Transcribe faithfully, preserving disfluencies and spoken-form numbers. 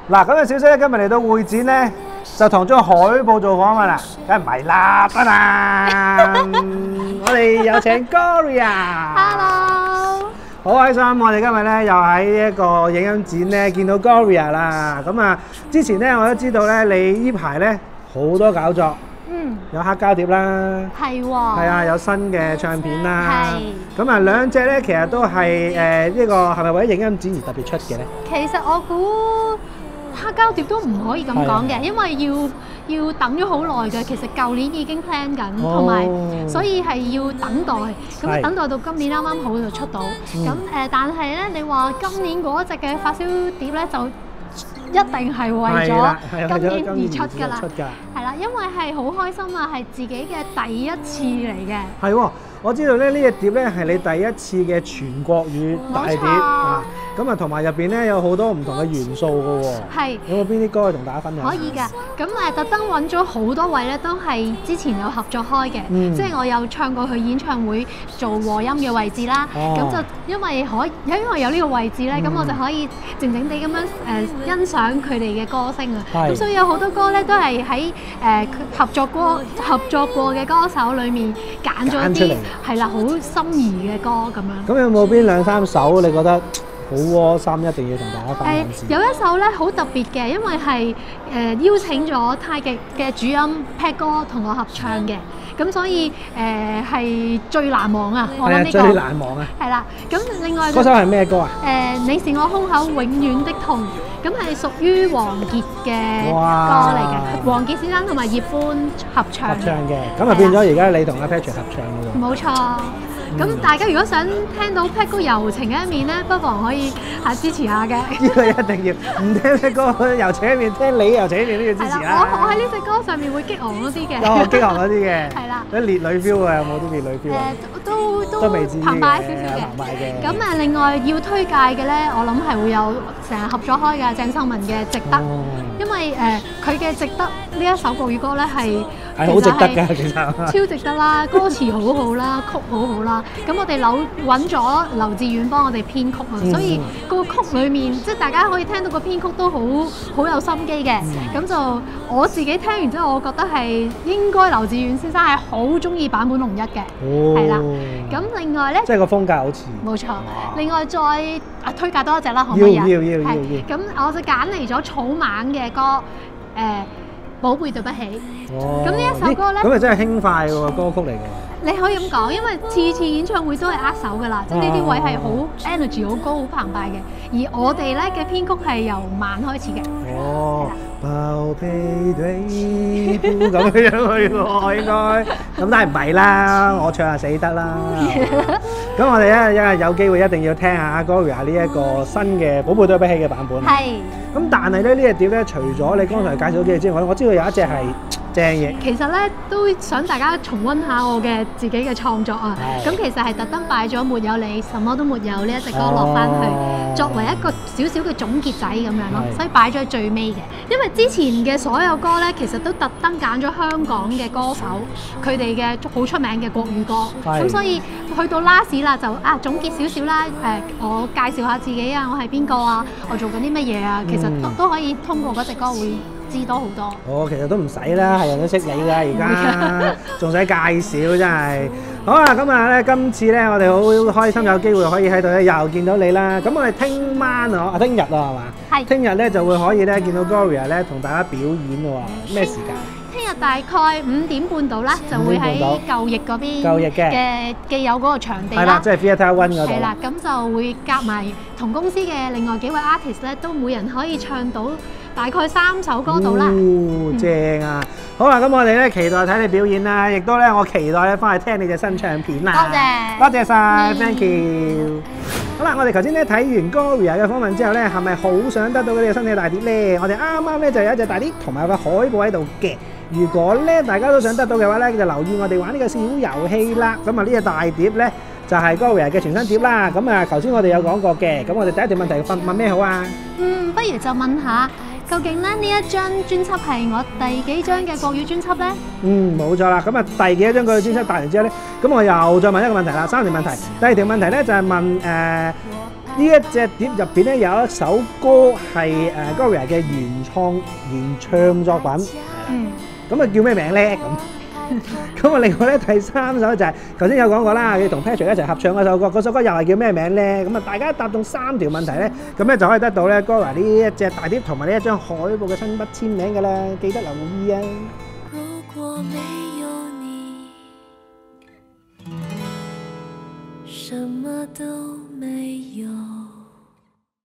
嗱，咁啊，小姐今日嚟到會展咧，就同張海報做訪問啦，梗係唔係啦，得啦！我哋有請 Gloria。Hello。好開心，我哋今日咧又喺一個影音展咧見到 Gloria 啦。咁啊，之前咧我都知道咧，你呢排咧好多搞作。嗯，有黑膠碟啦，係喎，係啊，有新嘅唱片啦，係。咁啊，兩隻咧其實都係誒呢個係咪為咗影音展而特別出嘅咧？ 其實我估黑膠碟都唔可以咁講嘅，因為要要等咗好耐嘅。其實舊年已經 plan 緊，同埋所以係要等待。咁等待到今年啱啱好就出到。咁誒，但係咧，你話今年嗰隻嘅發燒碟咧就一定係為咗今年而出㗎啦，係啦，因為係好開心啊，係自己嘅第一次嚟嘅。 係喎，我知道咧呢隻碟咧係你第一次嘅全國語大碟啊，咁啊同埋入邊咧有好多唔同嘅元素㗎喎。係。有冇邊啲歌可以同大家分享？ 可以㗎，咁誒特登揾咗好多位咧，都係之前有合作開嘅，即係我有唱過去演唱會做和音嘅位置啦。咁就因為可因為有呢個位置咧，咁我就可以靜靜地咁樣誒欣賞佢哋嘅歌聲啊，咁所以有好多歌咧都係喺誒合作過合作過嘅歌手裏面揀咗啲係啦好心儀嘅歌咁樣。 咁有冇邊兩三首你覺得好窩心，一定要同大家分享先？ 誒有一首咧好特別嘅，因為係誒邀請咗太極嘅主音 Pat 哥同我合唱嘅。咁所以誒係最難忘啊！我諗呢個最難忘啊！ 係啦，咁另外嗰首係咩歌啊？ 誒，你是我胸口永遠的痛，咁係屬於王傑嘅歌嚟嘅，王傑先生同埋葉歡合唱合唱嘅，咁啊變咗而家你同阿 Patrick 合唱嘅喎。 冇錯。咁大家如果想聽到 Pat 哥柔情嘅一面咧，不妨可以嚇支持下嘅。 呢個一定要，唔聽 Pat 哥柔情一面，聽你柔情一面都要支持啦。 我我喺呢隻歌上面會激昂嗰啲嘅。 哦，激昂嗰啲嘅。 係啦。 啲烈女 feel 啊，有冇啲烈女 feel 啊？ 誒，都都都未至於嘅， 澎湃少少嘅。 澎湃嘅。 咁誒，另外要推介嘅咧，我諗係會有成日合作開嘅鄭秀文嘅《值得》，因為誒佢嘅《值得》呢一首國語歌咧係係好值得㗎，其實超值得啦，歌詞好好啦，曲好好啦。咁我哋扭揾咗劉志遠幫我哋編曲啊，所以個曲裡面即係大家可以聽到個編曲都好好有心機嘅。咁就我自己聽完之後，我覺得係應該劉志遠先生係好中意坂本龍一嘅，係啦。咁另外咧， 即係個風格好似冇錯。另外再啊推介多一隻啦，可唔可以啊？ 要要要要要。 咁我就揀嚟咗草蜢嘅歌，誒寶貝對不起。咁呢一首歌咧， 咁啊真係輕快喎歌曲嚟嘅。 你可以咁講，因為次次演唱會都係握手㗎啦，即係呢啲位係好 energy 好高、好澎湃嘅。而我哋咧嘅編曲係由慢開始嘅。哦，寶貝對不咁樣去喎，應該咁但係唔係啦，我唱下死得啦。咁我哋咧一日有機會一定要聽下 Gloria 呢一個新嘅《寶貝對不起》嘅版本。係。咁但係咧呢隻碟咧，除咗你剛才介紹咗幾隻之外，我知道有一隻係正嘢。其實咧都想大家重溫下我嘅自己嘅創作啊。咁其實係特登擺咗《沒有你什麼都沒有》呢一隻歌落翻去，作為一個少少嘅總結仔咁樣咯。所以擺咗喺最尾嘅。因為之前嘅所有歌咧，其實都特登揀咗香港嘅歌手，佢哋嘅好出名嘅國語歌。咁所以去到 last 啦，就啊總結少少啦。誒，我介紹下自己啊，我係邊個啊，我做緊啲乜嘢啊。其實都都可以通過嗰隻歌會知多好多。哦，其實都唔使啦，係人都識你啦，而家仲使介紹真係。好啦，咁啊咧，今次咧我哋好開心有機會可以喺度咧又見到你啦。咁我哋聽晚啊，啊聽日啊係嘛？係。聽日咧就會可以咧見到 Gloria 咧同大家表演喎。咩時間？聽日大概五點半到啦，就會喺舊翼嗰邊舊翼嘅嘅既有嗰個場地啦。係啦，即係 Theatre One 嗰度。係啦，咁就會夾埋同公司嘅另外幾位 artist 咧，都每人可以唱到大概三首歌到啦。哦，正啊！好啦，咁我哋咧期待睇你表演啦，亦都咧我期待咧翻去聽你隻新唱片啦。多謝，多謝晒 ，thank you。好啦，我哋頭先咧睇完 Gloria 嘅訪問之後咧，係咪好想得到佢哋嘅新嘅大碟咧？我哋啱啱咧就有一隻大碟同埋有個海報喺度嘅。如果咧大家都想得到嘅話咧，就留意我哋玩呢個小遊戲啦。咁啊呢隻大碟咧就係 Gloria 嘅全新碟啦。咁啊頭先我哋有講過嘅，咁我哋第一條問題問問咩好啊？嗯，不如就問下。究竟咧呢一張專輯係我第幾張嘅國語專輯咧？嗯，冇錯啦。咁啊，第幾張國語專輯帶完之後咧，咁我又再問一個問題啦，三條問題。第二條問題咧就係問誒呢一隻碟入邊咧有一首歌係誒 Gloria 嘅原創原唱作品，嗯，咁啊叫咩名咧？咁咁啊，另外咧第三首就係頭先有講過啦，要同 Patrick 一齊合唱嗰首歌，嗰首歌又係叫咩名咧？咁啊，大家答中三條問題咧，咁咧就可以得到咧 Gloria 呢一隻大碟同埋呢一張海報嘅親筆簽名噶啦，記得留意啊！如果沒有你，什麼都沒有。